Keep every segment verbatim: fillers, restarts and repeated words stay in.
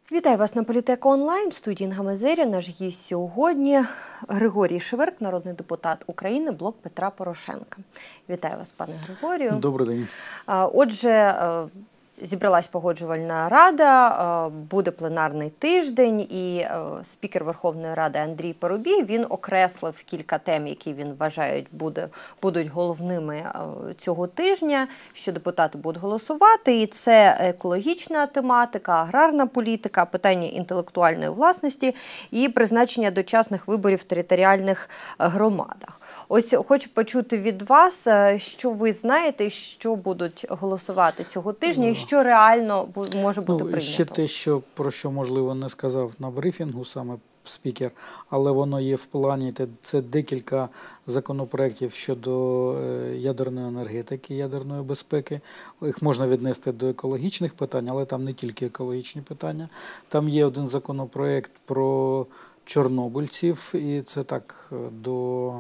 Вітаю вас на Політека Онлайн. В студії Інга Мазеря. Наш гість сьогодні Григорій Шеверк, народний депутат України, блок Петра Порошенка. Вітаю вас, пане Григорію. Добрий день. Отже, зібралась погоджувальна рада, буде пленарний тиждень, і спікер Верховної Ради Андрій Парубій, він окреслив кілька тем, які він вважає буде, будуть головними цього тижня, що депутати будуть голосувати. І це екологічна тематика, аграрна політика, питання інтелектуальної власності і призначення дочасних виборів в територіальних громадах. Ось хочу почути від вас, що ви знаєте, що будуть голосувати цього тижня, і що реально може бути прийнято. Ну, ще те, що, про що, можливо, не сказав на брифінгу саме спікер, але воно є в плані, це декілька законопроєктів щодо ядерної енергетики, ядерної безпеки. Їх можна віднести до екологічних питань, але там не тільки екологічні питання. Там є один законопроєкт про чорнобильців, і це так до...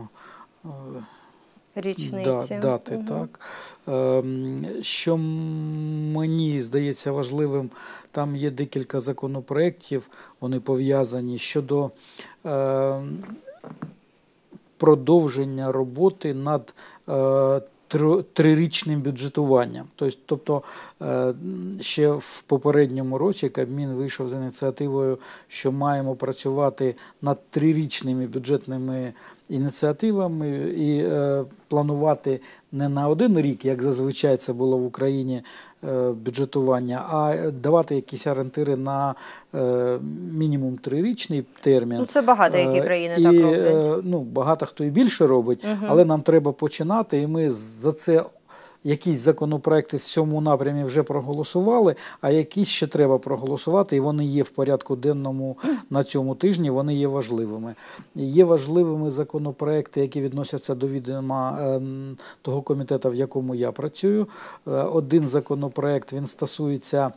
Річниці. Да, дати, угу. Так. Що мені здається важливим, там є декілька законопроєктів, вони пов'язані щодо е, продовження роботи над е, трирічним бюджетуванням. Тобто ще в попередньому році Кабмін вийшов з ініціативою, що маємо працювати над трирічними бюджетними ініціативами і е, планувати не на один рік, як зазвичай це було в Україні е, бюджетування, а давати якісь орієнтири на е, мінімум трирічний термін. Ну, це багато які країни і, так роблять. Е, ну, багато хто і більше робить, угу. Але нам треба починати, і ми за це якісь законопроекти в цьому напрямі вже проголосували, а якісь ще треба проголосувати, і вони є в порядку денному на цьому тижні, вони є важливими. Є важливими законопроекти, які відносяться до відома того комітету, в якому я працюю. Один законопроект, він стосується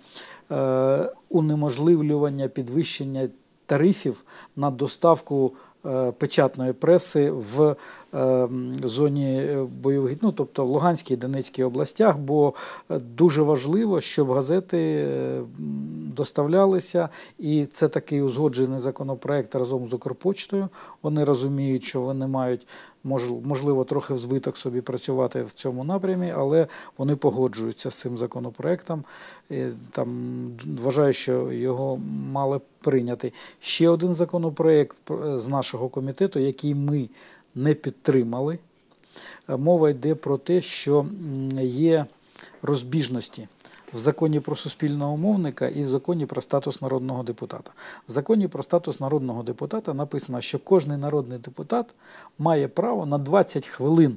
унеможливлювання підвищення тарифів на доставку печатної преси в е, зоні бойових, ну, тобто в Луганській і Донецькій областях, бо дуже важливо, щоб газети доставлялися, і це такий узгоджений законопроект разом з Укрпочтою. Вони розуміють, що вони мають, можливо, трохи в збиток собі працювати в цьому напрямі, але вони погоджуються з цим законопроектом. Там, вважаю, що його мали прийняти. Ще один законопроект з нашого комітету, який ми не підтримали. Мова йде про те, що є розбіжності в Законі про суспільного мовника і в Законі про статус народного депутата. В Законі про статус народного депутата написано, що кожен народний депутат має право на двадцять хвилин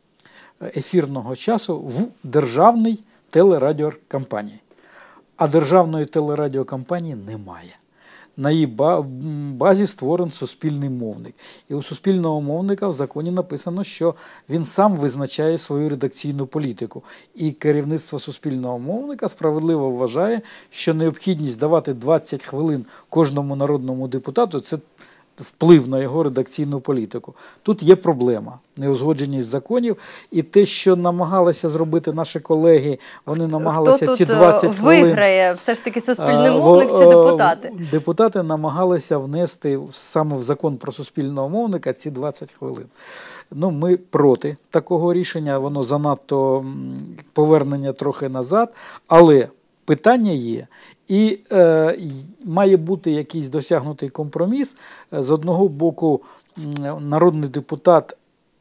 ефірного часу в державній телерадіокомпанії. А державної телерадіокомпанії немає. На її базі створений суспільний мовник. І у суспільного мовника в законі написано, що він сам визначає свою редакційну політику. І керівництво суспільного мовника справедливо вважає, що необхідність давати двадцять хвилин кожному народному депутату – це вплив на його редакційну політику. Тут є проблема – неузгодженість законів, і те, що намагалися зробити наші колеги, вони намагалися Хто ці двадцять хвилин... Хто виграє? Все ж таки суспільний мовник чи депутати? Депутати намагалися внести саме в Закон про суспільного мовника ці двадцять хвилин. Ну, ми проти такого рішення, воно занадто повернення трохи назад, але питання є. І е, має бути якийсь досягнутий компроміс. З одного боку, народний депутат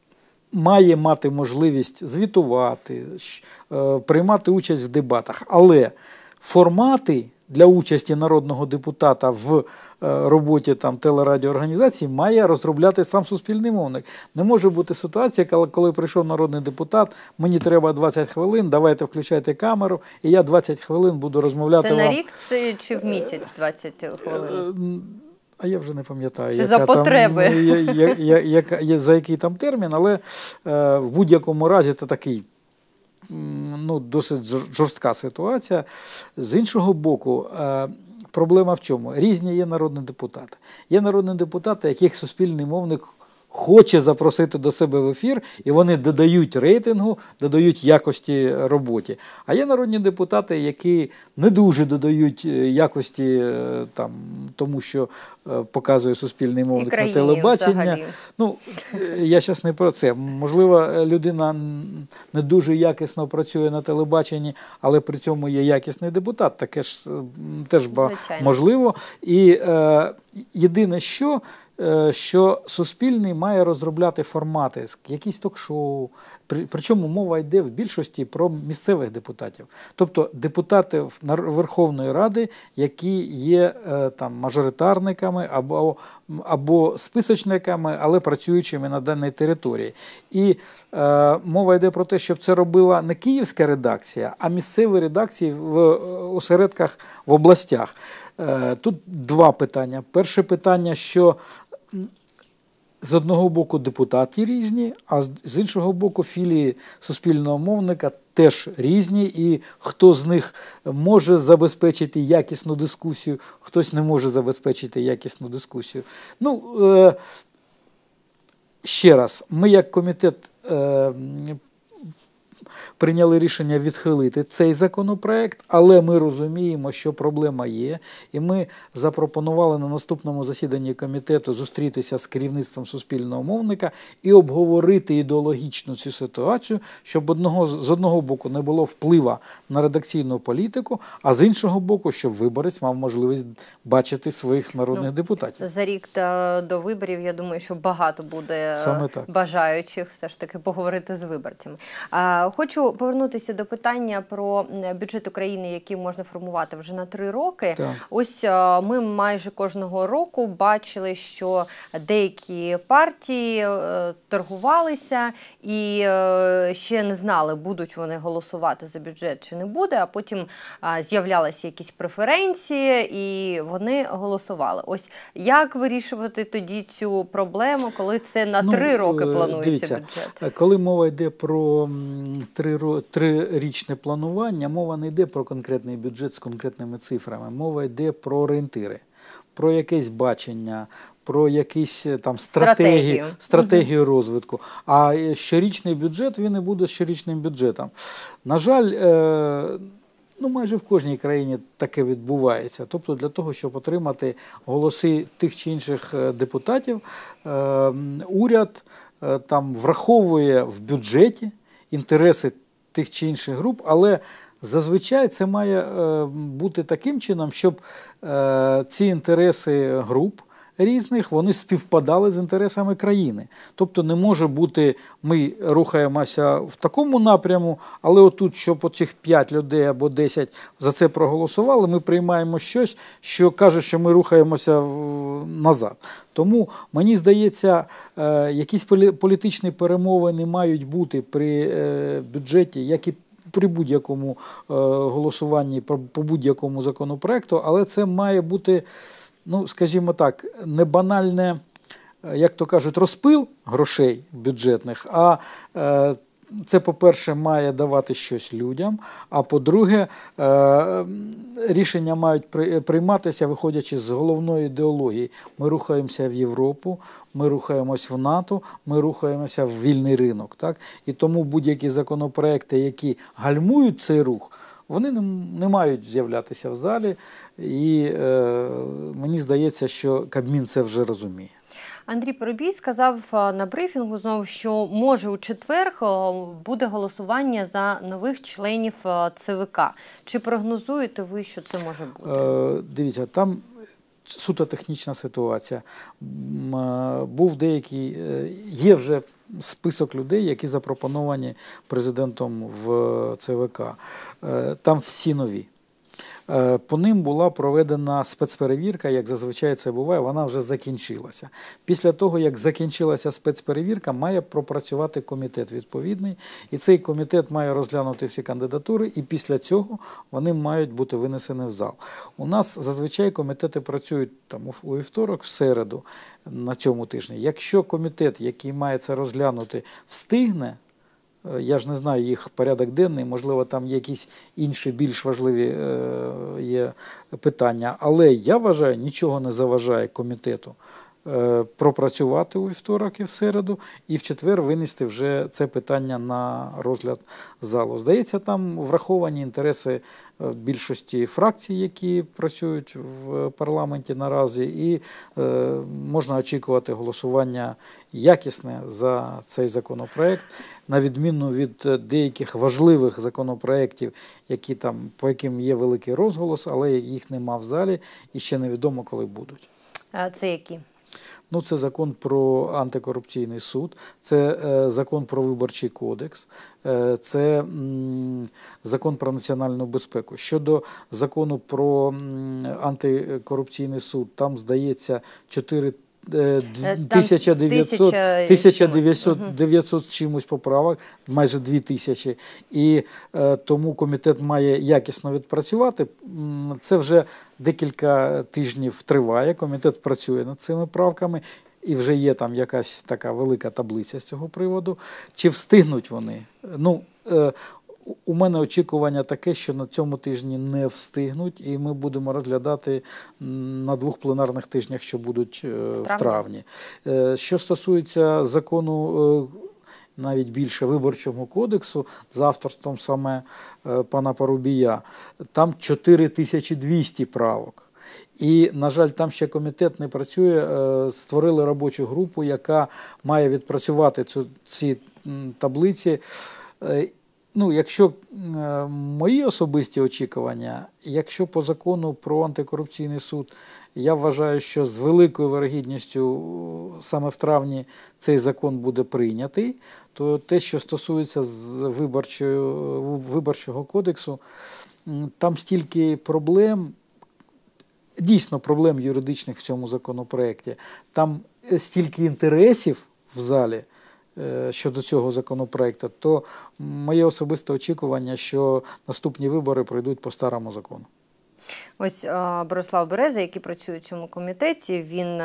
має мати можливість звітувати, е, приймати участь в дебатах, але формати для участі народного депутата в роботі там, телерадіоорганізації має розробляти сам суспільний мовник. Не може бути ситуація, коли, коли прийшов народний депутат, мені треба двадцять хвилин, давайте включайте камеру, і я двадцять хвилин буду розмовляти. Це вам. на рік це, чи в місяць двадцять хвилин? А я вже не пам'ятаю, Чи за потреби? Я, я, я, я, я, за який там термін, але е, в будь-якому разі це такий ну, досить жорстка ситуація. З іншого боку, е, проблема в чому? Різні є народні депутати. Є народні депутати, яких суспільний мовник хоче запросити до себе в ефір, і вони додають рейтингу, додають якості роботі. А є народні депутати, які не дуже додають якості там, тому, що показує суспільний мовник на телебачення. Ну, я зараз не про це. Можливо, людина не дуже якісно працює на телебаченні, але при цьому є якісний депутат. Таке ж теж Звичайно. можливо. І е, єдине, що що Суспільний має розробляти формати, якісь ток-шоу, причому мова йде в більшості про місцевих депутатів. Тобто депутати Верховної Ради, які є там мажоритарниками або, або списочниками, але працюючими на даній території. І е, мова йде про те, щоб це робила не київська редакція, а місцеві редакції в осередках в областях. Е, тут два питання. Перше питання, що з одного боку депутати різні, а з іншого боку філії суспільного мовника теж різні, і хто з них може забезпечити якісну дискусію, хтось не може забезпечити якісну дискусію. Ну, е, ще раз, ми як комітет е, прийняли рішення відхилити цей законопроект, але ми розуміємо, що проблема є, і ми запропонували на наступному засіданні комітету зустрітися з керівництвом суспільного мовника і обговорити ідеологічно цю ситуацію, щоб одного, з одного боку не було впливу на редакційну політику, а з іншого боку, щоб виборець мав можливість бачити своїх народних ну, депутатів. За рік до виборів, я думаю, що багато буде бажаючих все ж таки поговорити з виборцями. Хочу повернутися до питання про бюджет України, який можна формувати вже на три роки. Так. Ось ми майже кожного року бачили, що деякі партії торгувалися і ще не знали, будуть вони голосувати за бюджет чи не буде, а потім з'являлися якісь преференції і вони голосували. Ось як вирішувати тоді цю проблему, коли це на ну, три роки планується дивіться, бюджет? Коли мова йде про три трирічне планування, мова не йде про конкретний бюджет з конкретними цифрами, мова йде про орієнтири, про якесь бачення, про якісь там стратегії, стратегію, стратегію угу. розвитку. А щорічний бюджет, він і буде щорічним бюджетом. На жаль, е ну, майже в кожній країні таке відбувається. Тобто для того, щоб отримати голоси тих чи інших депутатів, е уряд е там враховує в бюджеті інтереси тих чи інших груп, але зазвичай це має е, бути таким чином, щоб е, ці інтереси груп різних, вони співпадали з інтересами країни. Тобто не може бути, ми рухаємося в такому напряму, але отут, щоб оцих п'ять людей або десять за це проголосували, ми приймаємо щось, що каже, що ми рухаємося назад. Тому, мені здається, якісь політичні перемовини мають бути при бюджеті, як і при будь-якому голосуванні, по будь-якому законопроекту, але це має бути, ну, скажімо так, не банальне, як то кажуть, розпил грошей бюджетних, а е, це, по-перше, має давати щось людям, а по-друге, е, рішення мають прийматися, виходячи з головної ідеології. Ми рухаємося в Європу, ми рухаємося в НАТО, ми рухаємося в вільний ринок. Так? І тому будь-які законопроекти, які гальмують цей рух, вони не, не мають з'являтися в залі, і е, мені здається, що Кабмін це вже розуміє. Андрій Парубій сказав на брифінгу знову, що може у четвер буде голосування за нових членів ЦВК. Чи прогнозуєте ви, що це може бути? Е, дивіться, там суто технічна ситуація. Був деякий, є вже список людей, які запропоновані президентом в ЦВК. Там всі нові. По ним була проведена спецперевірка, як зазвичай це буває, вона вже закінчилася. Після того, як закінчилася спецперевірка, має пропрацювати комітет відповідний, і цей комітет має розглянути всі кандидатури, і після цього вони мають бути винесені в зал. У нас зазвичай комітети працюють там у вівторок, в середу на цьому тижні. Якщо комітет, який має це розглянути, встигне, я ж не знаю їх порядок денний, можливо, там є якісь інші більш важливі е, є питання. Але я вважаю, нічого не заважає комітету пропрацювати у вівторок і в середу, і в четвер винести вже це питання на розгляд залу. Здається, там враховані інтереси більшості фракцій, які працюють в парламенті наразі, і можна очікувати голосування якісне за цей законопроект, на відміну від деяких важливих законопроєктів, які там, по яким є великий розголос, але їх нема в залі і ще невідомо, коли будуть. А це які? Ну, це закон про антикорупційний суд, це е, закон про виборчий кодекс, е, це м, закон про національну безпеку. Щодо закону про м, антикорупційний суд, там, здається, чотири тисяча дев'ятсот з чимось поправок, майже дві тисячі, і е, тому комітет має якісно відпрацювати. Це вже декілька тижнів триває, комітет працює над цими правками, і вже є там якась така велика таблиця з цього приводу. Чи встигнуть вони? Ну, е, у мене очікування таке, що на цьому тижні не встигнуть, і ми будемо розглядати на двох пленарних тижнях, що будуть в травні. Що стосується закону, навіть більше виборчого кодексу, за авторством саме пана Парубія, там чотири тисячі двісті правок. І, на жаль, там ще комітет не працює, створили робочу групу, яка має відпрацювати цю, ці таблиці. Ну, якщо е, мої особисті очікування, якщо по закону про антикорупційний суд, я вважаю, що з великою вирогідністю саме в травні цей закон буде прийнятий, то те, що стосується з виборчого кодексу, там стільки проблем, дійсно проблем юридичних в цьому законопроекті, там стільки інтересів в залі щодо цього законопроекту, то моє особисте очікування, що наступні вибори пройдуть по старому закону. Ось Борислав Береза, який працює в цьому комітеті, він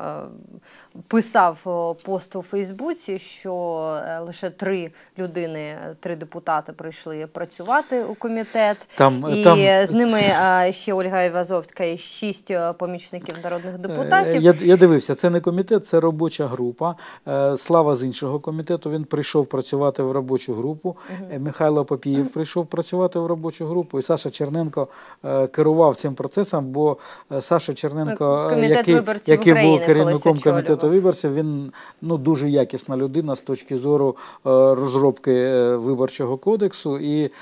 писав пост у Фейсбуці, що лише три людини, три депутати прийшли працювати у комітет. Там, і там... з ними ще Ольга Івазовська і шість помічників народних депутатів. Я, я дивився, це не комітет, це робоча група. Слава з іншого комітету, він прийшов працювати в робочу групу. Угу. Михайло Папієв прийшов працювати в робочу групу, і Саша Черненко керував цим процесом, бо Саша Черненко, який, який був керівником комітету виборців, він ну, дуже якісна людина з точки зору розробки виборчого кодексу. І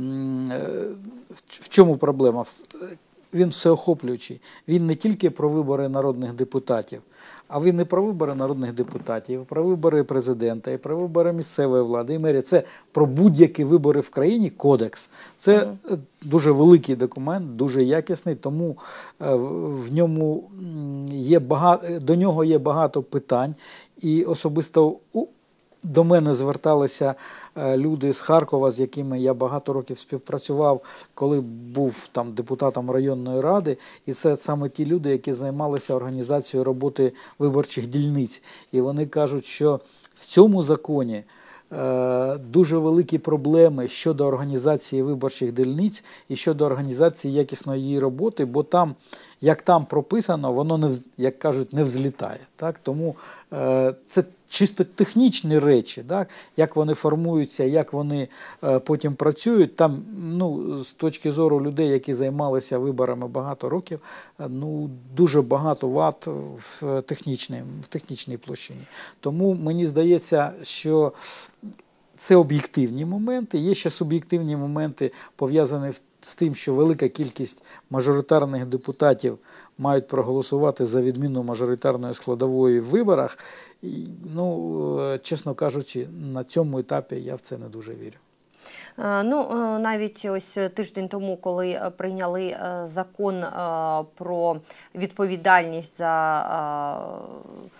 в чому проблема? Він всеохоплюючий. Він не тільки про вибори народних депутатів, а він не про вибори народних депутатів, про вибори президента, і про вибори місцевої влади, і мерії. Це про будь-які вибори в країні кодекс. Це mm-hmm. дуже великий документ, дуже якісний, тому в ньому є багато, до нього є багато питань. І особисто у До мене зверталися люди з Харкова, з якими я багато років співпрацював, коли був там депутатом районної ради. І це саме ті люди, які займалися організацією роботи виборчих дільниць. І вони кажуть, що в цьому законі дуже великі проблеми щодо організації виборчих дільниць і щодо організації якісної її роботи, бо там, як там прописано, воно, не, як кажуть, не взлітає. Так? Тому е, це чисто технічні речі, так? Як вони формуються, як вони е, потім працюють. Там, ну, з точки зору людей, які займалися виборами багато років, е, ну, дуже багато вад в технічній, в технічній площині. Тому мені здається, що це об'єктивні моменти. Є ще суб'єктивні моменти, пов'язані з тим, що велика кількість мажоритарних депутатів мають проголосувати за відміну мажоритарної складової в виборах. І, ну, чесно кажучи, на цьому етапі я в це не дуже вірю. Ну, навіть ось тиждень тому, коли прийняли закон про відповідальність за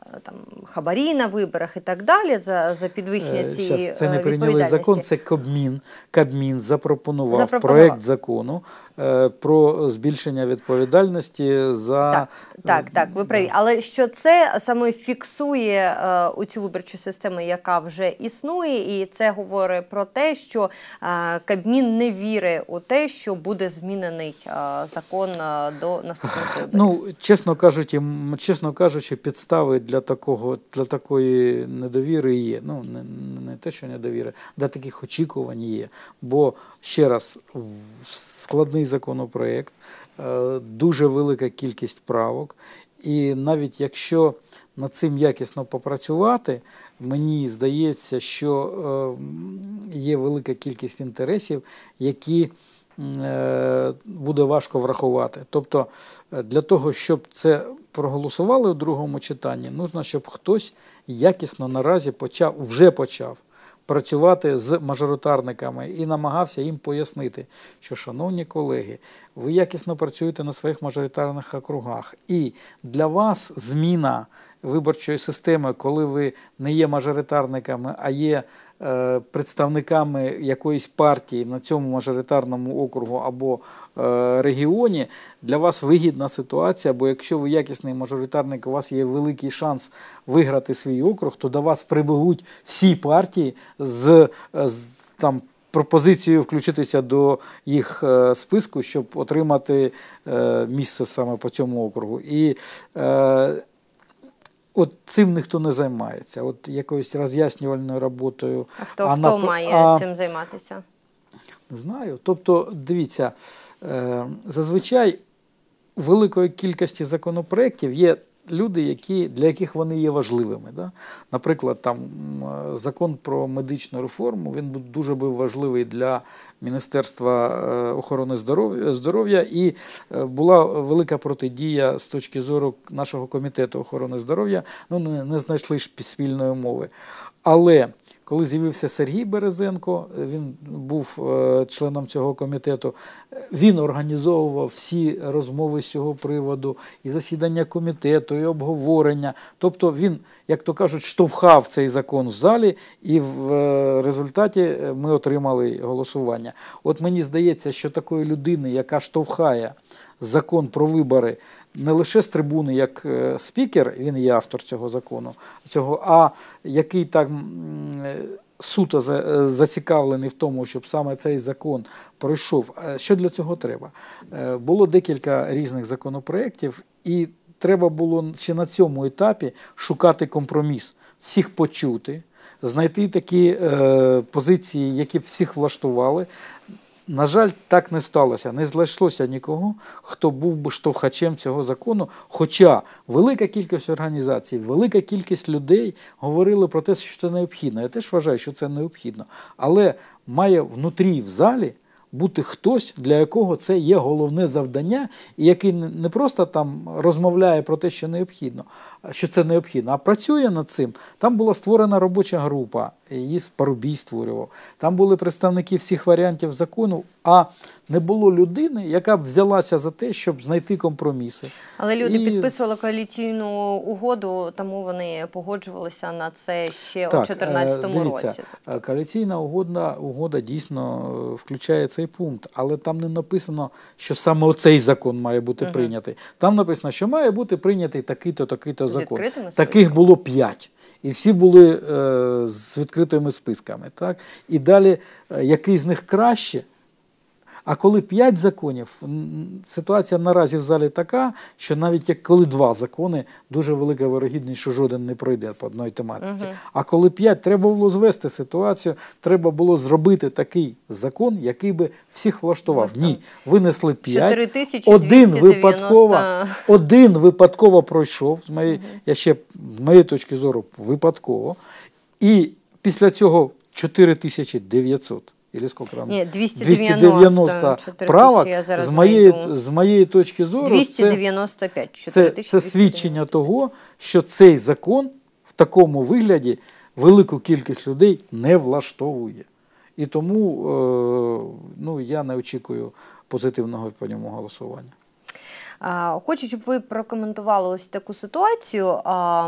там, хабарі на виборах і так далі, за, за підвищення цієї Щас, це не прийняли закон, це Кабмін. Кабмін запропонував, запропонував проект закону е, про збільшення відповідальності за... Так, так, так, ви праві. Але що це саме фіксує е, у цю виборчу систему, яка вже існує, і це говорить про те, що е, Кабмін не вірить у те, що буде змінений е, закон е, до наступних виборів. Ну, чесно кажучи, чесно кажучи, підстави для такого, для такої недовіри є. Ну, не, не те, що недовіри, для таких очікувань є. Бо, ще раз, складний законопроект, дуже велика кількість правок, і навіть якщо над цим якісно попрацювати, мені здається, що є велика кількість інтересів, які буде важко врахувати. Тобто для того, щоб це проголосували у другому читанні, потрібно, щоб хтось якісно наразі почав, вже почав працювати з мажоритарниками і намагався їм пояснити, що, шановні колеги, ви якісно працюєте на своїх мажоритарних округах, і для вас зміна виборчої системи, коли ви не є мажоритарниками, а є е, представниками якоїсь партії на цьому мажоритарному округу або е, регіоні, для вас вигідна ситуація, бо якщо ви якісний мажоритарник, у вас є великий шанс виграти свій округ, то до вас прибегуть всі партії з, з там, пропозицією включитися до їх е, списку, щоб отримати е, місце саме по цьому округу. І е, От цим ніхто не займається, от якоюсь роз'яснювальною роботою. А хто, а хто на, має а, цим займатися? Не знаю. Тобто, дивіться, е, зазвичай у великої кількості законопроєктів є люди, які, для яких вони є важливими. Да? Наприклад, там, закон про медичну реформу, він дуже був важливий для Міністерства охорони здоров'я, здоров'я і була велика протидія з точки зору нашого комітету охорони здоров'я, ну, не, не знайшли спільної мови. Але коли з'явився Сергій Березенко, він був членом цього комітету, він організовував всі розмови з цього приводу, і засідання комітету, і обговорення. Тобто він, як то кажуть, штовхав цей закон в залі, і в результаті ми отримали голосування. От мені здається, що такої людини, яка штовхає закон про вибори, не лише з трибуни, як спікер, він є автор цього закону, цього, а який так суто зацікавлений в тому, щоб саме цей закон пройшов. Що для цього треба? Було декілька різних законопроєктів, і треба було ще на цьому етапі шукати компроміс, всіх почути, знайти такі е, позиції, які б всіх влаштували. На жаль, так не сталося. Не знайшлося нікого, хто був би штовхачем цього закону, хоча велика кількість організацій, велика кількість людей говорили про те, що це необхідно. Я теж вважаю, що це необхідно. Але має внутрі, в залі, бути хтось, для якого це є головне завдання, і який не просто там розмовляє про те, що необхідно, що це необхідно, а працює над цим. Там була створена робоча група, її Парубій створював. Там були представники всіх варіантів закону, а не було людини, яка б взялася за те, щоб знайти компроміси. Але люди і... підписували коаліційну угоду, тому вони погоджувалися на це ще так, у дві тисячі чотирнадцятому дивіться, році. Коаліційна угода, угода дійсно включає цей пункт, але там не написано, що саме оцей закон має бути угу. прийнятий. Там написано, що має бути прийнятий такий-то, такий-то закон. Таких було п'ять. І всі були е, з відкритими списками. Так? І далі, е, який з них краще. А коли п'ять законів, ситуація наразі в залі така, що навіть як коли два закони, дуже велика вирогідність, що жоден не пройде по одній тематиці. Угу. А коли п'ять, треба було звести ситуацію, треба було зробити такий закон, який би всіх влаштував. Ось Ні, винесли п'ять, один випадково, один випадково пройшов, з моєї, угу. я ще, з моєї точки зору, випадково, і після цього чотири тисячі дев'ятсот. Или сколько там? Ні, двісті дев'яносто правок, з моєї, з моєї точки зору, двісті дев'яносто п'ять, це, це, це свідчення того, що цей закон в такому вигляді велику кількість людей не влаштовує. І тому е, ну, я не очікую позитивного по ньому голосування. Хочу, щоб ви прокоментували ось таку ситуацію.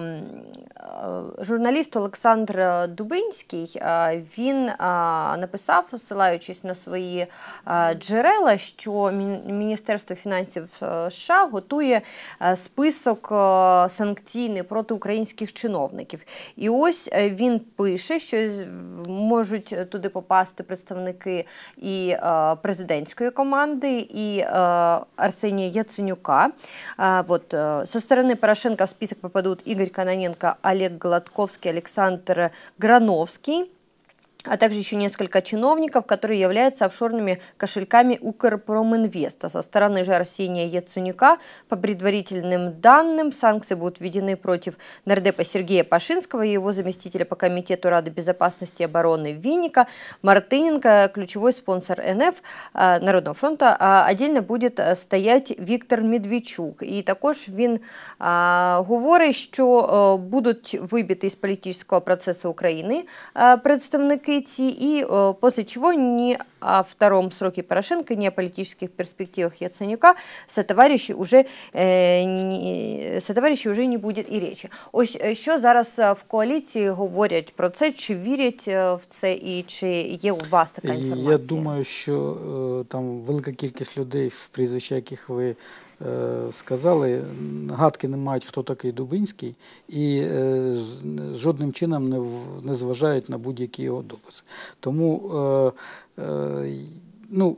Журналіст Олександр Дубинський, він написав, посилаючись на свої джерела, що Міністерство фінансів США готує список санкційний проти українських чиновників. І ось він пише, що можуть туди попасти представники і президентської команди, і Арсенія Яценюка. Вот. Со стороны Порошенко в список попадут Игорь Кононенко, Олег Гладковский, Александр Грановский, а также еще несколько чиновников, которые являются офшорными кошельками Укрпроминвеста. Со стороны же Арсения Яценюка, по предварительным данным, санкции будут введены против нардепа Сергея Пашинского и его заместителя по комитету Рады безопасности и обороны Винника, Мартыненко, ключевой спонсор эн еф, Народного фронта. Отдельно будет стоять Віктор Медведчук. І також він а, говорить, що будуть вибиті з політичного процесу України представники и э, после чего ни о втором сроке Порошенко, ни о политических перспективах Яценюка сотоварищей уже, э, не, сотоварищей уже не будет і речі. Ось що зараз в коаліції говорять про це, чи вірять в це і чи є у вас така інформація? Я думаю, що е, там велика кількість людей, в прізвища яких ви сказали, гадки не мають, хто такий Дубинський, і е, жодним чином не, не зважають на будь-які його дописи. Тому е, е, ну,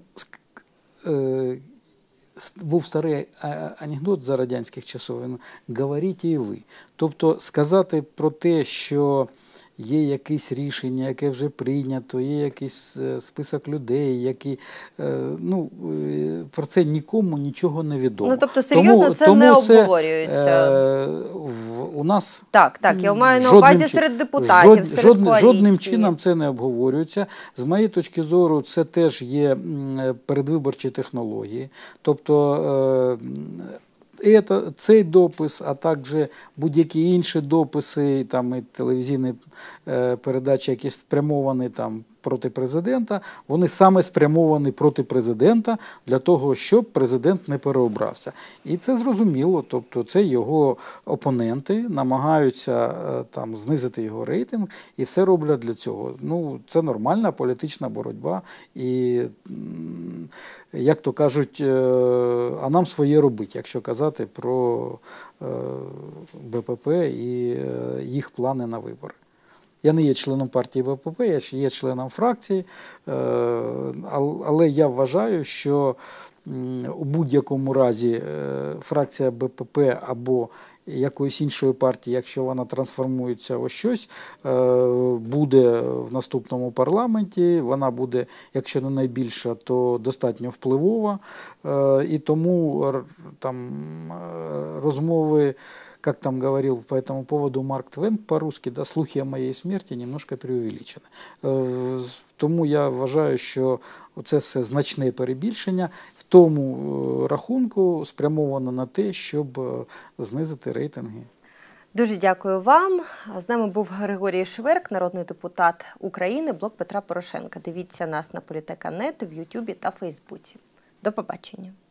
е, був старий анекдот за радянських часов, він «говоріть і ви». Тобто сказати про те, що є якесь рішення, яке вже прийнято, є якийсь список людей, які, ну, про це нікому нічого не відомо. Ну, тобто, серйозно тому, це тому не обговорюється? Це, в, у нас... Так, так, я маю на увазі серед депутатів, жод, серед жод, коаліції. Жодним чином це не обговорюється. З моєї точки зору, це теж є передвиборчі технології. Тобто, Это, цей допис, а також будь-які інші дописи, там, і телевізійні е, передачі, які спрямовані там, проти президента, вони саме спрямовані проти президента для того, щоб президент не переобрався. І це зрозуміло, тобто це його опоненти намагаються е, там, знизити його рейтинг, і все роблять для цього. Ну, це нормальна політична боротьба, і, як то кажуть, а нам своє робити, якщо казати про Б П П і їх плани на вибори. Я не є членом партії Б П П, я є членом фракції, але я вважаю, що у будь-якому разі фракція Б П П або якоїсь іншої партії, якщо вона трансформується у щось, буде в наступному парламенті, вона буде, якщо не найбільша, то достатньо впливова, і тому там розмови, как там говорил по этому поводу Марк Твен по-русски, да, слухи о моїй смерті немножко преувеличені. Тому я вважаю, що це все значне перебільшення, в тому рахунку спрямовано на те, щоб знизити рейтинги. Дуже дякую вам. З нами був Григорій Шверк, народний депутат України, блок Петра Порошенка. Дивіться нас на Політека точка нет в Ютубі та Фейсбуці. До побачення.